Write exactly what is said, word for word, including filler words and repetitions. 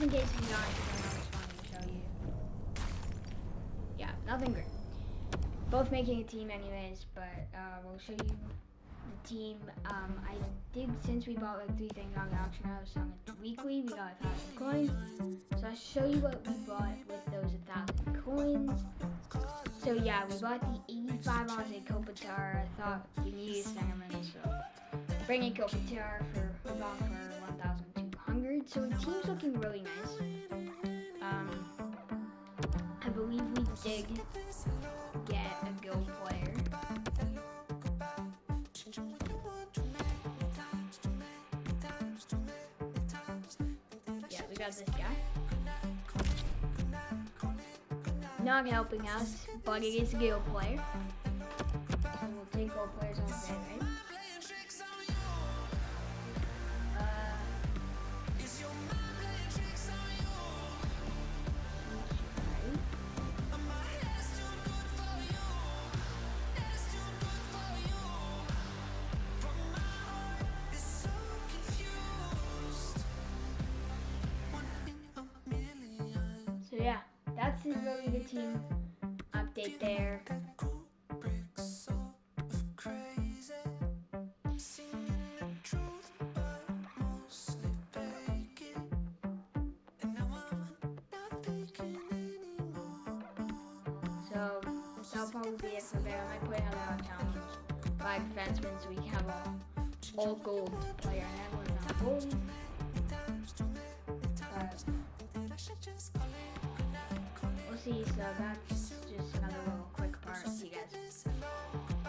just in case you don't, I just wanted to show you. Yeah, nothing great. Both making a team anyways, but uh, we'll show you the team. Um, I did, since we bought like three things on the auction house on the weekly, we got a thousand coins. So I'll show you what we bought with those a thousand coins. So yeah, we bought the eighty-five ounce Kopitar. I thought we needed Sangerman, so bringing Kopitar for we bought for one thousand two hundred. So the team's looking really nice. Um, I believe we did get a guild player. Yeah, we got this guy. Not helping us, but it is a guild player. So we'll take gold players all day, right? Uh, so yeah, that's really the team update there. So that'll probably be it for there. I might put another challenge, five defensemen, so we can have a all gold player and everyone's on gold. But we'll see. So that's just another little quick part. See you guys.